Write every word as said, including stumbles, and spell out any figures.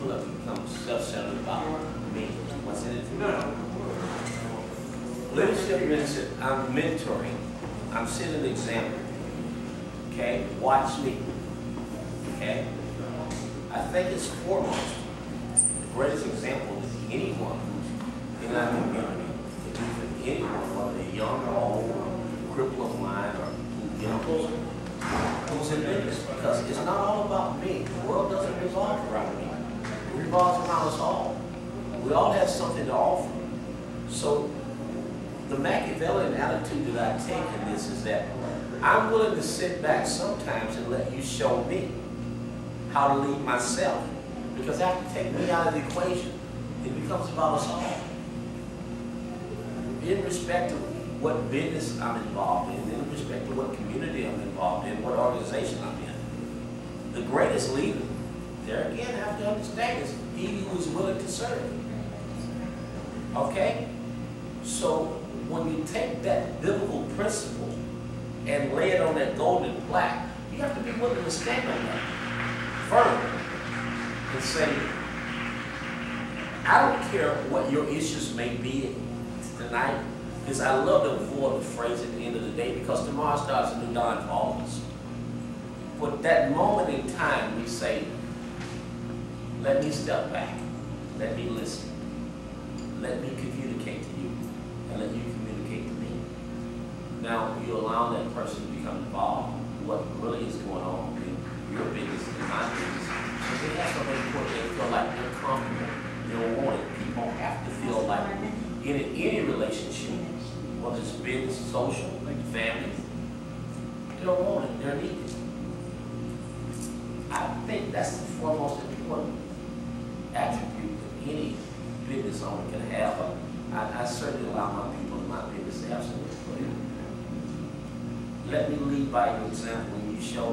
people have become self-centered about me. What's in it for me? Leadership means that I'm mentoring. I'm setting an example. Okay? Watch me. Okay? I think it's foremost. The greatest example is anyone who's in our community, anyone, whether they're young or old, or cripple of mind, or who, you know, who's in business. Because it's not all about me. The world doesn't revolve around me. It revolves around us all. We all have something to offer. So the Machiavellian attitude that I take in this is that I'm willing to sit back sometimes and let you show me how to lead myself. Because after you take me out of the equation, it becomes about us all. In respect to what business I'm involved in, in respect to what community I'm involved in, what organization I'm in. The greatest leader, there again, I have to understand, is he who is willing to serve. Okay? So when you take that biblical principle and lay it on that golden plaque, you have to be willing to stand on that firm and say, I don't care what your issues may be tonight, because I love to avoid the phrase at the end of the day, because tomorrow starts a new dawn for all of us. But that moment in time, we say, let me step back, let me listen, let me communicate to you, and let you communicate to me. Now, you allow that person to become involved in what really is going on in your business and my business. So they have something important. They feel like they're comfortable, they're wanted. People have to feel like in any relationship, whether it's business, social, like family, they're wanted, they're needed. I think that's the foremost important attribute that any business owner can have. I, I certainly allow my people in my business to have some input. Let me lead by your example when you show